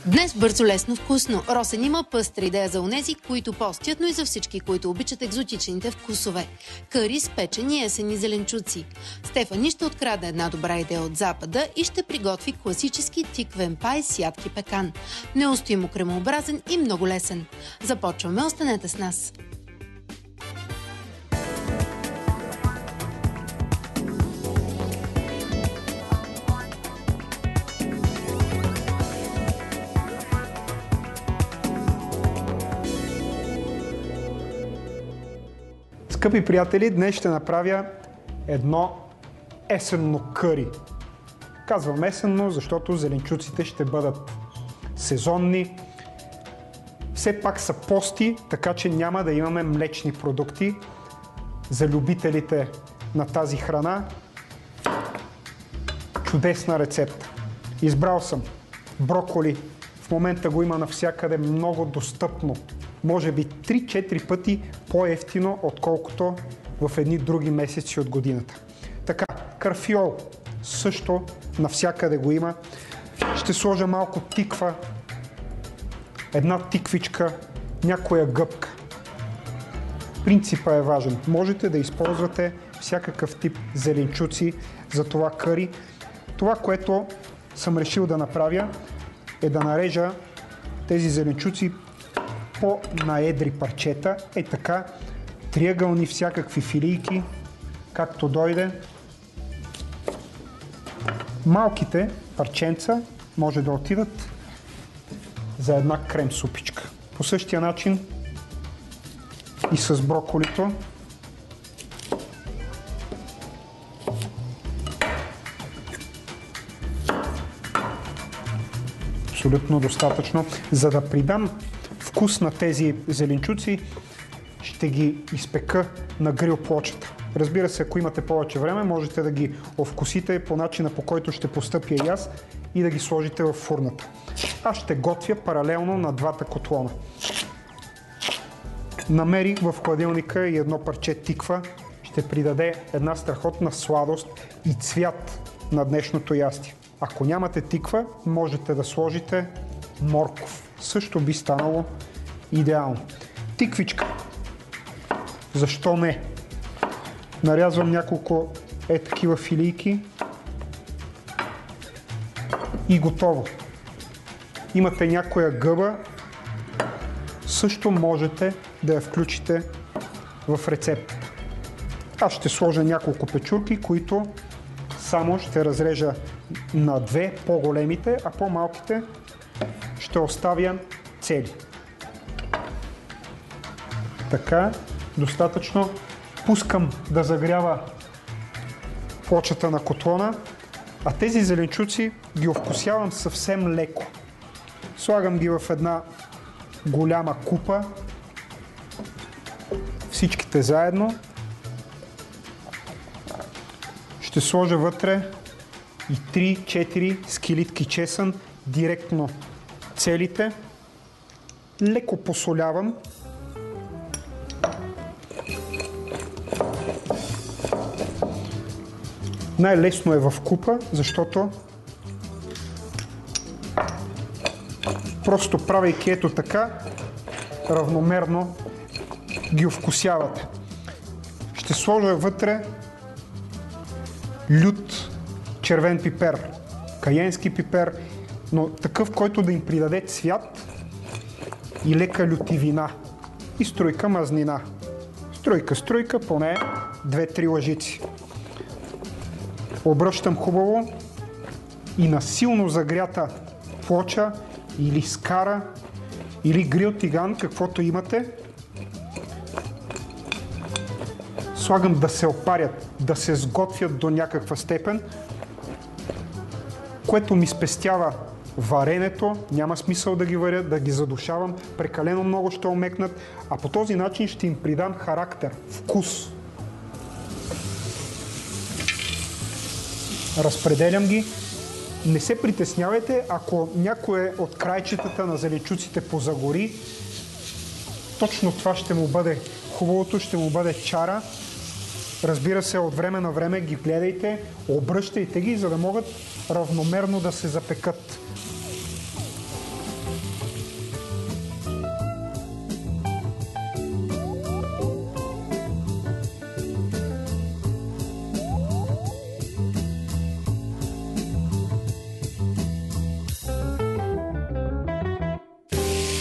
Днес бързо, лесно, вкусно. Росен има пъстра идея за онези, които постят, но и за всички, които обичат екзотичните вкусове. Кари с печени есенни зеленчуци. Стефани ще открадне една добра идея от Запада и ще приготви класически тиквен пай с ядки пекан. Неустоимо кремообразен и много лесен. Започваме, останете с нас! Скъпи приятели, днес ще направя едно есенно къри. Казвам есенно, защото зеленчуците ще бъдат сезонни. Все пак са пости, така че няма да имаме млечни продукти. За любителите на тази храна чудесна рецепта. Избрал съм броколи. В момента го има навсякъде, много достъпно. Може би 3-4 пъти по-евтино, отколкото в едни други месеци от годината. Така, карфиол също навсякъде го има. Ще сложа малко тиква, една тиквичка, някоя гъбка. Принципът е важен. Можете да използвате всякакъв тип зеленчуци за това къри. Това, което съм решил да направя, е да нарежа тези зеленчуци на едри парчета, така, триъгълни всякакви филийки, както дойде. Малките парченца може да отидат за една крем супичка. По същия начин и с броколито. Абсолютно достатъчно. За да придам вкус на тези зеленчуци, ще ги изпека на грил плочата. Разбира се, ако имате повече време, можете да ги овкусите по начина, по който ще постъпя и аз, и да ги сложите в фурната. Аз ще готвя паралелно на двата котлона. Намерих в хладилника и едно парче тиква. Ще придаде една страхотна сладост и цвят на днешното ястие. Ако нямате тиква, можете да сложите морков. Също би станало идеално. Тиквичка. Защо не? Нарязвам няколко такива филийки и готово. Имате някоя гъба, също можете да я включите в рецептата. Аз ще сложа няколко печурки, които само ще разрежа на две, по-големите, а по-малките ще оставя цели. Така, достатъчно. Пускам да загрява плочата на котлона, а тези зеленчуци ги овкусявам съвсем леко. Слагам ги в една голяма купа, всичките заедно. Ще сложа вътре и 3-4 скилитки чесън, директно целите. Леко посолявам. Най-лесно е в купа, защото просто правейки ето така, равномерно ги овкусявате. Ще сложа вътре лют червен пипер, кайенски пипер, но такъв, който да им придаде цвят и лека лютивина. И струйка мазнина. Струйка, поне 2-3 лъжици. Обръщам хубаво и на силно загрята плоча или скара, или грил тиган, каквото имате. Слагам да се опарят, да се сготвят до някаква степен, което ми спестява варенето, няма смисъл да ги варя, да ги задушавам, прекалено много ще омекнат, а по този начин ще им придам характер, вкус. Разпределям ги. Не се притеснявайте, ако някое от крайчетата на зеленчуците позагори, точно това ще му бъде хубавото, ще му бъде чара. Разбира се, от време на време ги гледайте, обръщайте ги, за да могат равномерно да се запекат.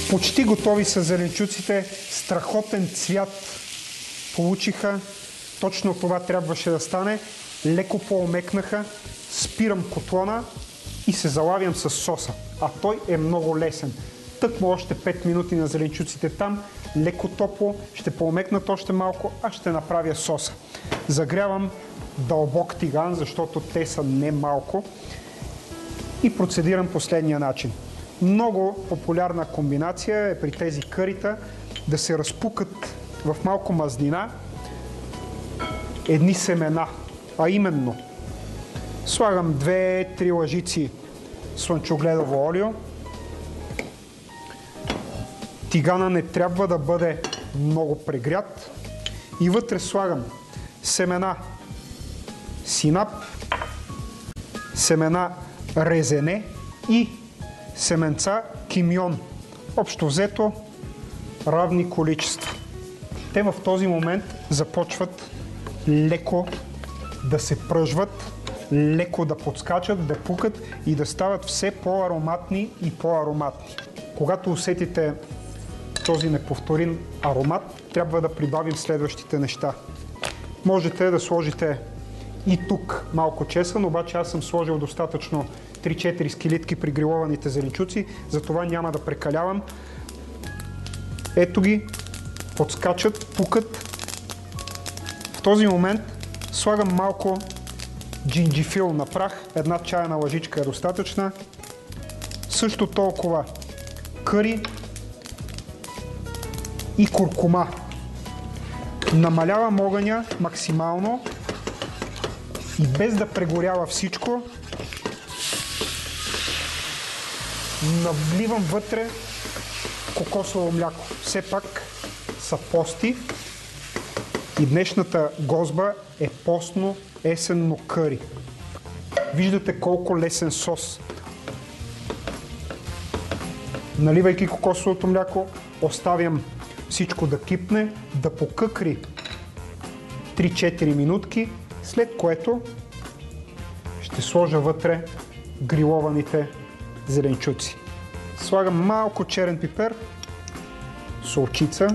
Почти готови са зеленчуците. Страхотен цвят получиха. Точно това трябваше да стане. Леко по-омекнаха. Спирам котлона и се залавям с соса. А той е много лесен. Тъкмо още 5 минути на зеленчуците там. Леко топло. Ще поомекнат още малко, а ще направя соса. Загрявам дълбок тиган, защото те са не малко. И процедирам последния начин. Много популярна комбинация е при тези кърита да се разпукат в малко мазнина едни семена. А именно, слагам 2-3 лъжици слънчогледово олио. Тигана не трябва да бъде много прегрят. И вътре слагам семена синап, семена резене и семенца кимьон. Общо взето равни количества. Те в този момент започват леко да се пръжват, леко да подскачат, да пукат и да стават все по-ароматни и по-ароматни. Когато усетите този неповторим аромат, трябва да прибавим следващите неща. Можете да сложите и тук малко чесън, обаче аз съм сложил достатъчно 3-4 скелетки при грилованите зеленчуци, затова няма да прекалявам. Ето ги, подскачат, пукат. В този момент слагам малко джинджифил на прах, 1 чайна лъжичка е достатъчна. Също толкова къри и куркума. Намалявам огъня максимално и без да прегорява всичко, навливам вътре кокосово мляко. Все пак са пости и днешната гозба е постно есенно къри. Виждате колко лесен сос. Наливайки кокосовото мляко, оставям всичко да кипне, да покъкри 3-4 минутки, след което ще сложа вътре грилованите зеленчуци. Слагам малко черен пипер, солчица.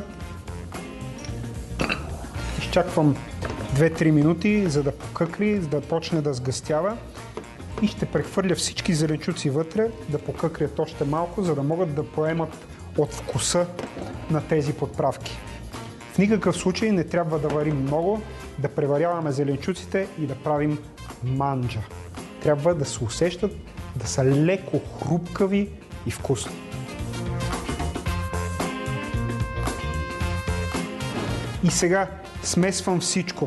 Изчаквам 2-3 минути, за да покъкри, за да почне да сгъстява. И ще прехвърля всички зеленчуци вътре, да покъкрят още малко, за да могат да поемат от вкуса на тези подправки. В никакъв случай не трябва да варим много, да преваряваме зеленчуците и да правим манджа. Трябва да се усещат, да са леко хрупкави и вкусни. И сега смесвам всичко.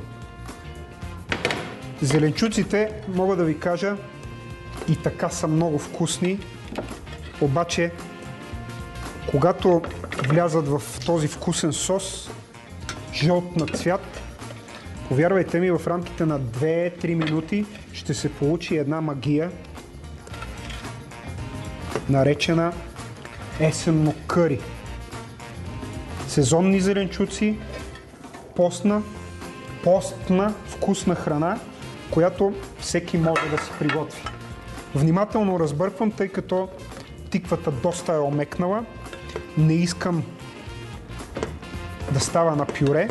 Зеленчуците, мога да ви кажа, и така са много вкусни, обаче когато влязат в този вкусен сос, жълт на цвят, повярвайте ми, в рамките на 2-3 минути ще се получи една магия, наречена есенно къри. Сезонни зеленчуци, постна, вкусна храна, която всеки може да си приготви. Внимателно разбърквам, тъй като тиквата доста е омекнала. Не искам да става на пюре.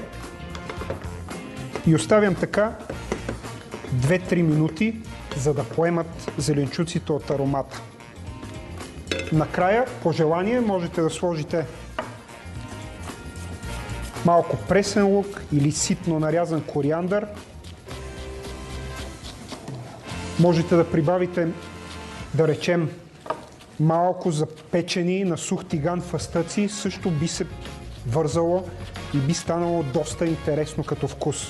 И оставям така 2-3 минути, за да поемат зеленчуците от аромата. Накрая, по желание, можете да сложите малко пресен лук или ситно нарязан кориандър. Можете да прибавите, да речем, малко запечени на сух тиган фъстъци, също би се вързало и би станало доста интересно като вкус.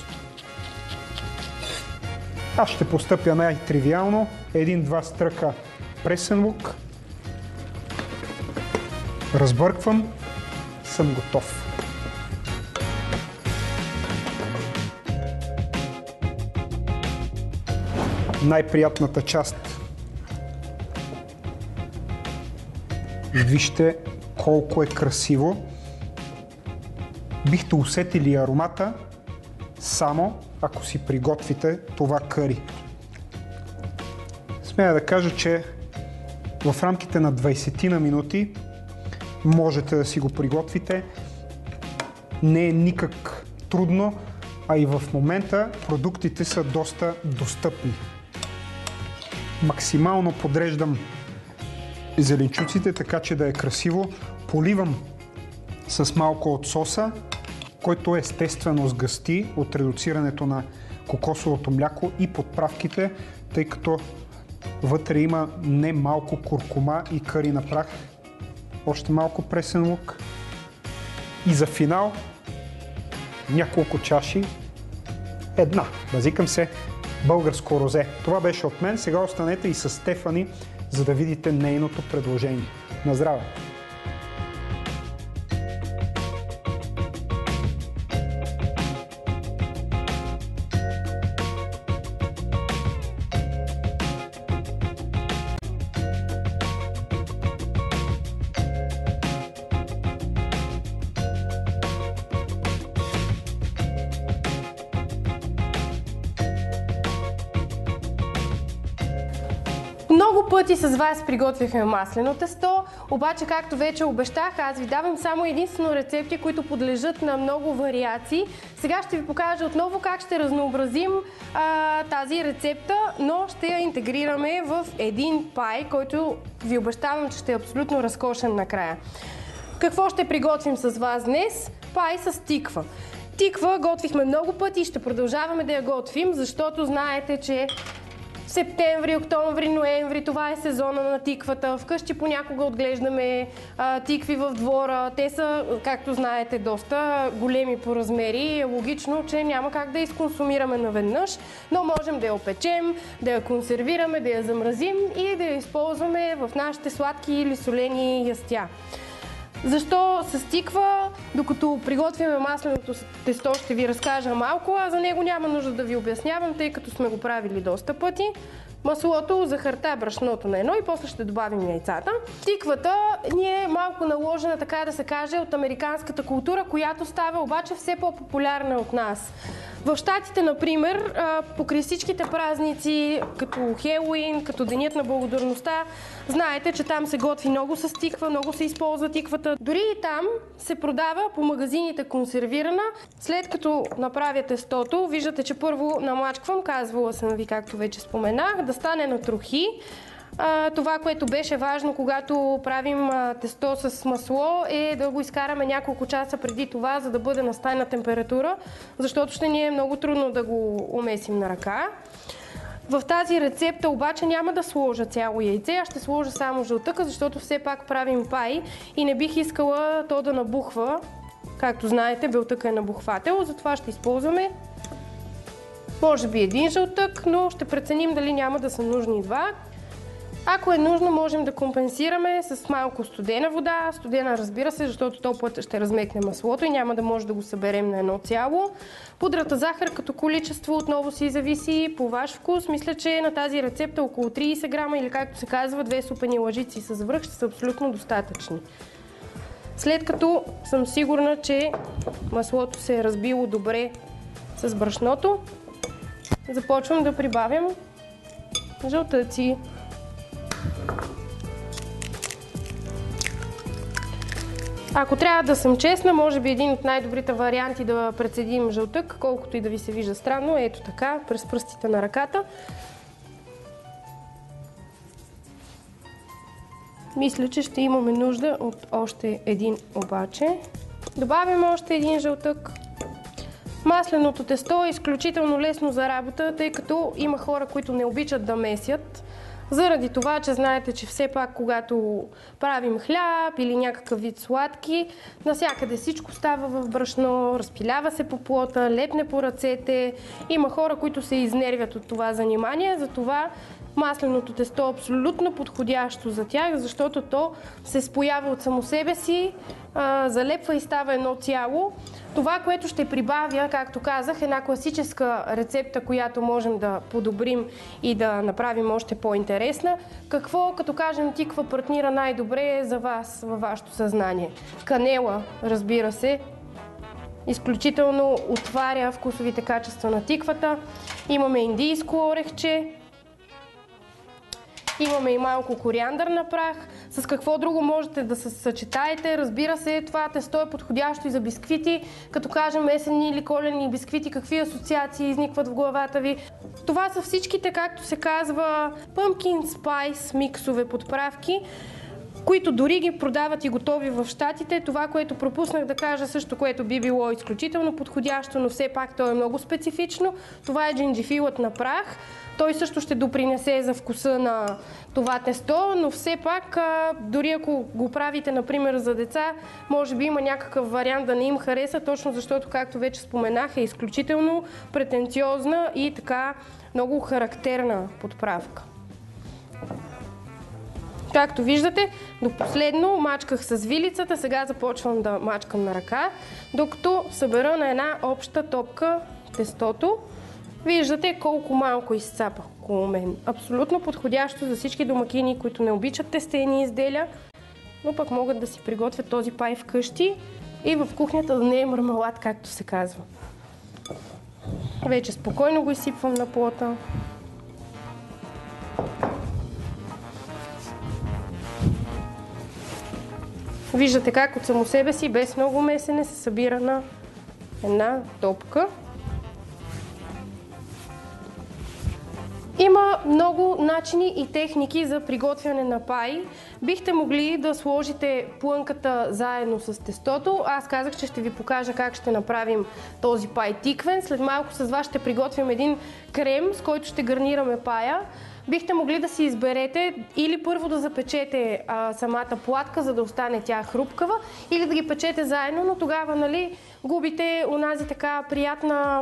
Аз ще постъпя най-тривиално. 1-2 стръка пресен лук. Разбърквам. Съм готов. Най-приятната част. Вижте колко е красиво. Бихте усетили аромата само ако си приготвите това къри. Смея да кажа, че в рамките на 20 на минути можете да си го приготвите. Не е никак трудно, а и в момента продуктите са доста достъпни. Максимално подреждам зеленчуците, така че да е красиво. Поливам с малко от соса, който естествено сгъсти от редуцирането на кокосовото мляко и подправките, тъй като вътре има не малко куркума и къри на прах. Още малко пресен лук. И за финал няколко чаши. Базикам се, българско розе. Това беше от мен. Сега останете и с Стефани, за да видите нейното предложение. На здраве! Много пъти с вас приготвяхме маслено тесто, обаче както вече обещах, аз ви давам само единствено рецепти, които подлежат на много вариации. Сега ще ви покажа отново как ще разнообразим тази рецепта, но ще я интегрираме в един пай, който ви обещавам, че ще е абсолютно разкошен накрая. Какво ще приготвим с вас днес? Пай с тиква. Тиква готвихме много пъти и ще продължаваме да я готвим, защото знаете, че септември, октомври, ноември, това е сезона на тиквата. Вкъщи понякога отглеждаме тикви в двора. Те са, както знаете, доста големи по размери. Е логично, че няма как да изконсумираме наведнъж, но можем да я опечем, да я консервираме, да я замразим и да я използваме в нашите сладки или солени ястия. Защо с тиква? Докато приготвяме масленото тесто, ще ви разкажа малко, а за него няма нужда да ви обяснявам, тъй като сме го правили доста пъти. Маслото, захарта, брашното на едно и после ще добавим яйцата. Тиквата ни е малко наложена, така да се каже, от американската култура, която става обаче все по-популярна от нас. В Щатите, например, покрай всичките празници, като Хелоуин, като Денят на благодарността, знаете, че там се готви много с тиква, много се използва тиквата. Дори и там се продава по магазините консервирана. След като направя тестото, виждате, че първо намачквам, казвала съм ви, както вече споменах, да стане на трохи. Това, което беше важно, когато правим тесто с масло, е да го изкараме няколко часа преди това, за да бъде на стайна температура, защото ще ни е много трудно да го умесим на ръка. В тази рецепта обаче няма да сложа цяло яйце, а ще сложа само жълтъка, защото все пак правим пай и не бих искала то да набухва. Както знаете, белтъка е набухвател, затова ще използваме може би един жълтък, но ще преценим дали няма да са нужни два. Ако е нужно, можем да компенсираме с малко студена вода. Студена, разбира се, защото топлата ще размекне маслото и няма да може да го съберем на едно цяло. Пудрата захар като количество отново си зависи по ваш вкус. Мисля, че на тази рецепта около 30 грама или както се казва, 2 супени лъжици с връх ще са абсолютно достатъчни. След като съм сигурна, че маслото се е разбило добре с брашното, започвам да прибавям жълтъци. Ако трябва да съм честна, може би един от най-добрите варианти да прецедим жълтък, колкото и да ви се вижда странно, ето така, през пръстите на ръката. Мисля, че ще имаме нужда от още един обаче. Добавяме още един жълтък. Масленото тесто е изключително лесно за работа, тъй като има хора, които не обичат да месят. Заради това, че знаете, че все пак, когато правим хляб или някакъв вид сладки, навсякъде всичко става в брашно, разпилява се по плота, лепне по ръцете. Има хора, които се изнервят от това занимание, затова масленото тесто е абсолютно подходящо за тях, защото то се споява от само себе си, залепва и става едно цяло. Това, което ще прибавя, както казах, е една класическа рецепта, която можем да подобрим и да направим още по-интересна. Какво, като кажем тиква, партнира най-добре за вас, във вашето съзнание? Канела, разбира се, изключително отваря вкусовите качества на тиквата. Имаме индийско орехче. Имаме и малко кориандър на прах. с какво друго можете да се съчетаете. Разбира се, това тесто е подходящо и за бисквити. Като кажем есенни или коледни бисквити, какви асоциации изникват в главата ви? Това са всичките, както се казва, pumpkin spice миксове, подправки, които дори ги продават и готови в Щатите. Това, което пропуснах да кажа също, което би било изключително подходящо, но все пак то е много специфично, това е джинджифилът на прах. Той също ще допринесе за вкуса на това тесто, но все пак, дори ако го правите, например, за деца, може би има някакъв вариант да не им хареса, точно защото, както вече споменах, е изключително претенциозна и така много характерна подправка. Както виждате, до последно мачках с вилицата, сега започвам да мачкам на ръка, докато събера на една обща топка тестото. Виждате колко малко изцапах около мен. Абсолютно подходящо за всички домакини, които не обичат тестени изделия, но пък могат да си приготвят този пай вкъщи и в кухнята да не е мармелад, както се казва. Вече спокойно го изсипвам на плота. Виждате как от само себе си, без много месене, се събира на една топка. Има много начини и техники за приготвяне на пай. Бихте могли да сложите плънката заедно с тестото. Аз казах, че ще ви покажа как ще направим този пай тиквен. След малко с вас ще приготвим един крем, с който ще гарнираме пая. Бихте могли да си изберете или първо да запечете самата платка, за да остане тя хрупкава, или да ги печете заедно, но тогава, губите онази така приятна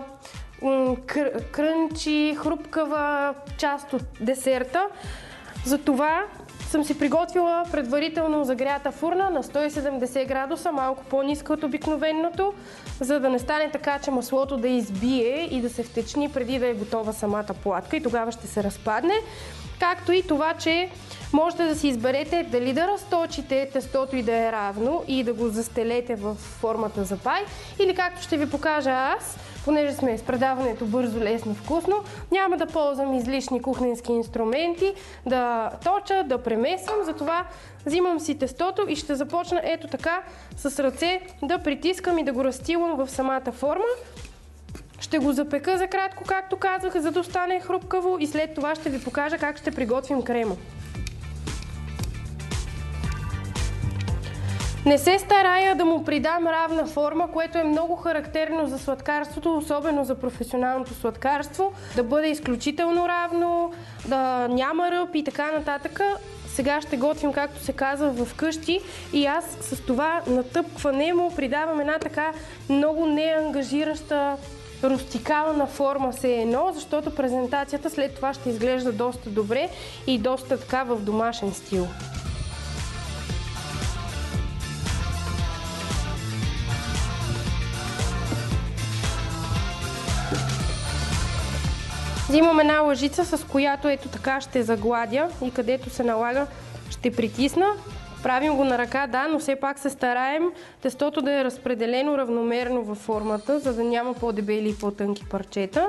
крънчи, хрупкава част от десерта. Затова съм си приготвила предварително загрята фурна на 170 градуса, малко по-ниска от обикновеното, за да не стане така, че маслото да избие и да се втечни преди да е готова самата платка и тогава ще се разпадне. Както и това, че можете да си изберете дали да разточите тестото и да е равно и да го застелете в формата за пай, или както ще ви покажа аз, понеже сме с предаването бързо, лесно, вкусно, няма да ползвам излишни кухненски инструменти, да точа, да премесвам, затова взимам си тестото и ще започна ето така с ръце да притискам и да го разстилам в самата форма. Ще го запека за кратко, както казах, за да остане хрупкаво и след това ще ви покажа как ще приготвим крема. Не се старая да му придам равна форма, което е много характерно за сладкарството, особено за професионалното сладкарство. Да бъде изключително равно, да няма ръб и така нататък. Сега ще готвим, както се казва, вкъщи и аз с това натъпкване му придавам една така много неангажираща рустикална форма все едно, защото презентацията след това ще изглежда доста добре и доста така в домашен стил. Взимам една лъжица, с която ето така ще загладя и където се налага ще притисна. Правим го на ръка, да, но все пак се стараем тестото да е разпределено равномерно във формата, за да няма по-дебели и по-тънки парчета.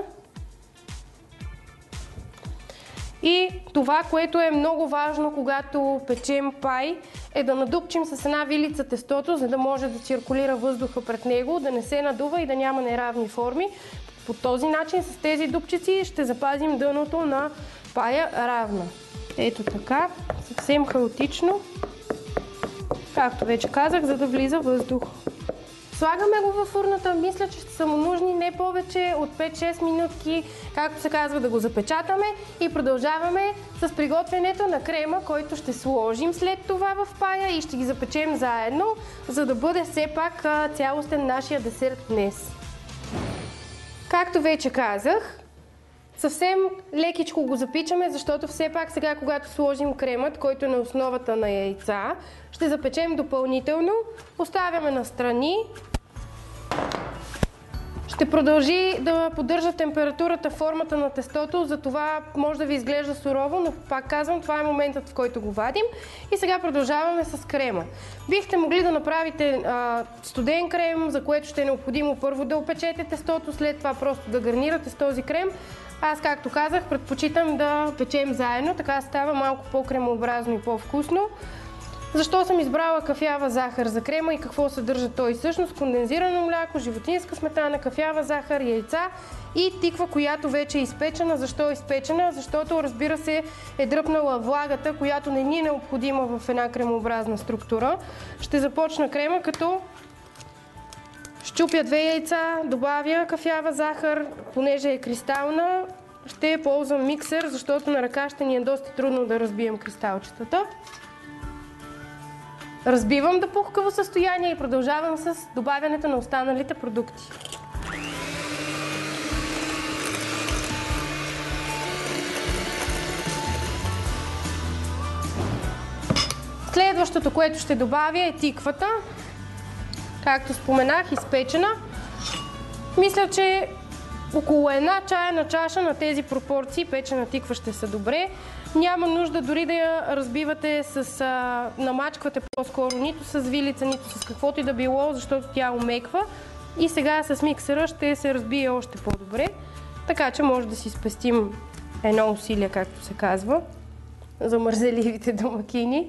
И това, което е много важно, когато печем пай, е да надупчим с една вилица тестото, за да може да циркулира въздуха пред него, да не се надува и да няма неравни форми. По този начин с тези дупчици ще запазим дъното на пая равна. Ето така, съвсем хаотично, както вече казах, за да влиза въздух. Слагаме го във фурната, мисля, че ще са му нужни не повече от 5-6 минутки, както се казва, да го запечатаме и продължаваме с приготвянето на крема, който ще сложим след това в пая и ще ги запечем заедно, за да бъде все пак цялостен нашия десерт днес. Както вече казах, съвсем лекичко го запичаме, защото все пак сега, когато сложим кремът, който е на основата на яйца, ще запечем допълнително. Поставяме настрани. Ще продължи да поддържа температурата, формата на тестото, затова може да ви изглежда сурово, но пак казвам, това е моментът, в който го вадим. И сега продължаваме с крема. Бихте могли да направите студен крем, за което ще е необходимо първо да опечете тестото, след това просто да гарнирате с този крем. Аз, както казах, предпочитам да печем заедно, така става малко по-кремообразно и по-вкусно. Защо съм избрала кафява захар за крема и какво съдържа той? Всъщност кондензирано мляко, животинска сметана, кафява захар, яйца и тиква, която вече е изпечена. Защо е изпечена? Защото, разбира се, е дръпнала влагата, която не ни е необходима в една кремообразна структура. Ще започна крема, като щупя 2 яйца, добавя кафява захар, понеже е кристална, ще ползвам миксер, защото на ръка ще ни е доста трудно да разбием кристалчетата. Разбивам до пухкаво състояние и продължавам с добавянето на останалите продукти. Следващото, което ще добавя, е тиквата. Както споменах, изпечена. Мисля, че около 1 чайна чаша на тези пропорции печена тиква ще са добре. Няма нужда дори да я разбивате намачквате по-скоро нито с вилица, нито с каквото и да било, защото тя омеква. И сега с миксера ще се разбие още по-добре. Така че може да си спестим едно усилие, както се казва, за мързеливите домакини.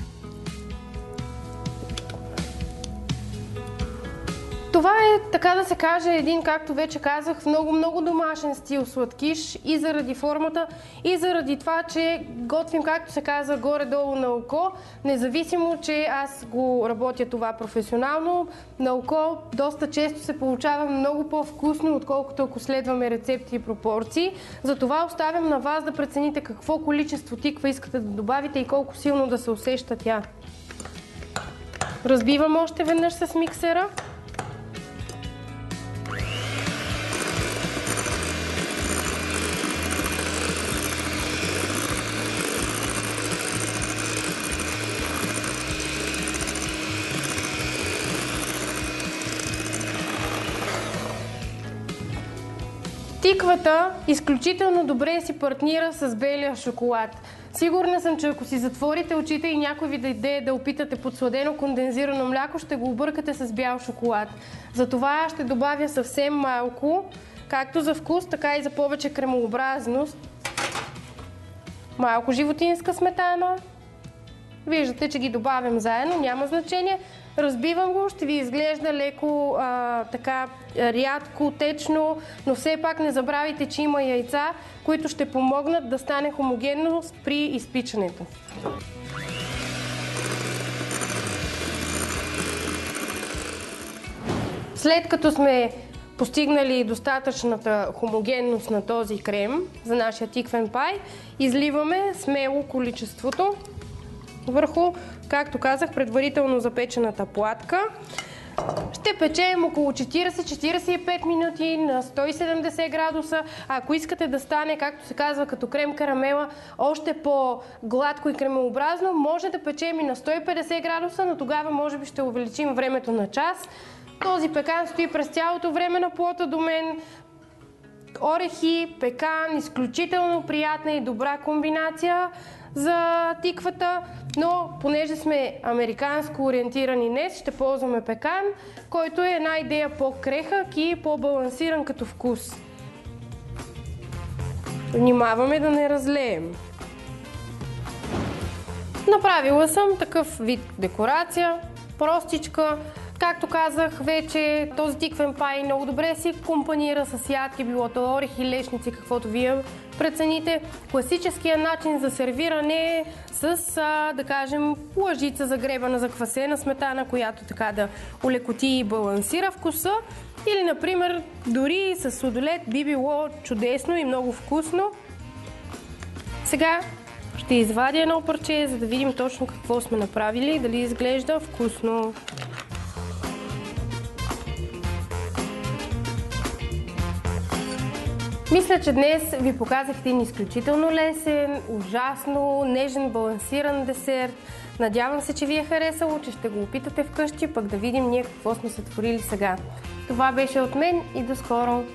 Това е, така да се каже, един, както вече казах, много домашен стил сладкиш и заради формата, и заради това, че готвим, както се казва, горе-долу на око, независимо, че аз го работя това професионално, на око доста често се получава много по-вкусно, отколкото ако следваме рецепти и пропорции. Затова оставям на вас да прецените какво количество тиква искате да добавите и колко силно да се усеща тя. Разбивам още веднъж с миксера. Тиквата изключително добре си партнира с белия шоколад. Сигурна съм, че ако си затворите очите и някой ви даде да опитате подсладено кондензирано мляко, ще го объркате с бял шоколад. Затова ще добавя съвсем малко, както за вкус, така и за повече кремообразност. Малко животинска сметана. Виждате, че ги добавям заедно, няма значение. Разбивам го, ще ви изглежда леко така рядко, течно, но все пак не забравяйте, че има яйца, които ще помогнат да стане хомогенно при изпичането. След като сме постигнали достатъчната хомогенност на този крем за нашия тиквен пай, изливаме смело количеството върху, както казах, предварително запечената платка. Ще печем около 40-45 минути на 170 градуса. Ако искате да стане, както се казва, като крем карамела, още по-гладко и кремообразно, може да печем и на 150 градуса, но тогава може би ще увеличим времето на час. Този пекан стои през цялото време на плота до мен. Орехи, пекан, изключително приятна и добра комбинация за тиквата, но понеже сме американско ориентирани днес, ще ползваме пекан, който е една идея по-крехък и по-балансиран като вкус. Внимаваме да не разлеем. Направила съм такъв вид декорация, простичка. Както казах вече, този тиквен пай много добре си компанира с ядки, било то орехи, лешници, каквото вие прецените. Класическият начин за сервиране е с, да кажем, лъжица загребана заквасена сметана, която така да улекоти и балансира вкуса. Или, например, дори с сладолед би било чудесно и много вкусно. Сега ще извадя едно парче, за да видим точно какво сме направили и дали изглежда вкусно. Мисля, че днес ви показах един изключително лесен, ужасно нежен, балансиран десерт. Надявам се, че ви е харесало, че ще го опитате вкъщи, пък да видим ние какво сме сътворили сега. Това беше от мен и до скоро!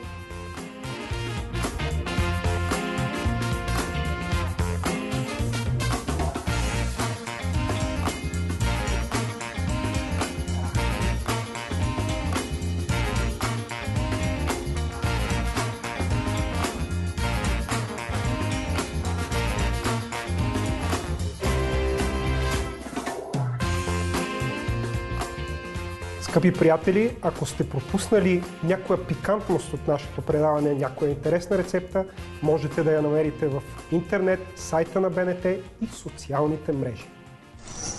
Скъпи приятели, ако сте пропуснали някоя пикантност от нашето предаване, някоя интересна рецепта, можете да я намерите в интернет, сайта на БНТ и в социалните мрежи.